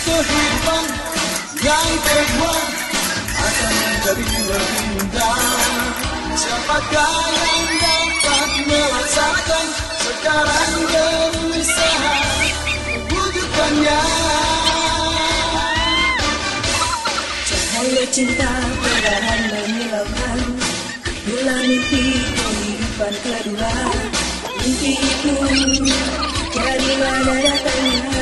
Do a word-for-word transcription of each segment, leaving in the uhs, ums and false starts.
kehidupan yang kedua akan menjadi lebih indah. Siapakah yang dapat melaksanakan sekarang berusaha mewujudkannya? Cahaya cinta perlahan menyilaukan bila mimpi kehidupan kedua. Mimpi itu jadi mana datangnya?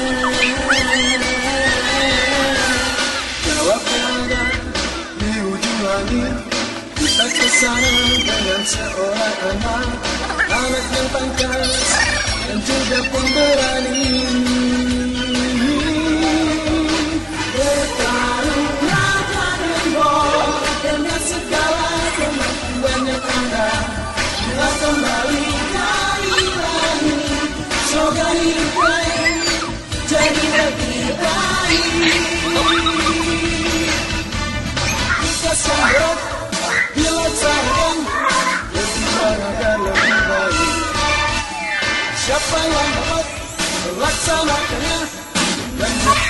Jawabnya ada di ujung langit. Kita kesana dengan seorang anak, anak yang tangkas dan juga pemberani. Bertarunglah cannonball dengan segala kemampuan yang ada. Bila kembali dari langit, semoga hidupnya jadi lebih baik. Kita sambut dilaksanakan lebih agar lebih baik. Siapa yang dapat melaksanakannya? Dan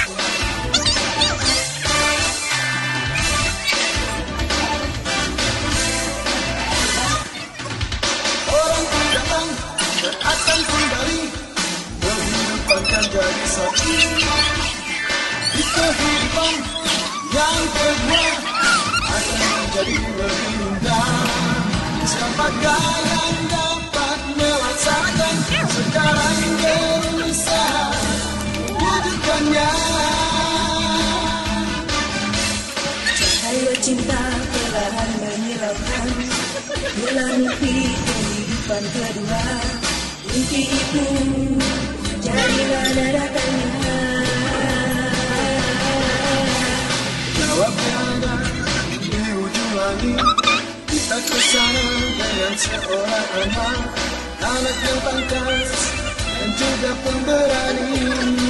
orang pun datang dan akan kembali. Kehidupan kan jadi satu. Di kehidupan yang kedua akan menjadi lebih indah. Siapakah yang dapat melaksanakan sekarang berusaha mewujudkannya? Cahaya cinta perlahan menyilaukan bila mimpi kehidupan kedua. Mimpi itu jadi mana datangnya? Jawabnya ada di ujung langit. Kita kesana dengan seorang anak, anak yang tangkas dan juga pemberani.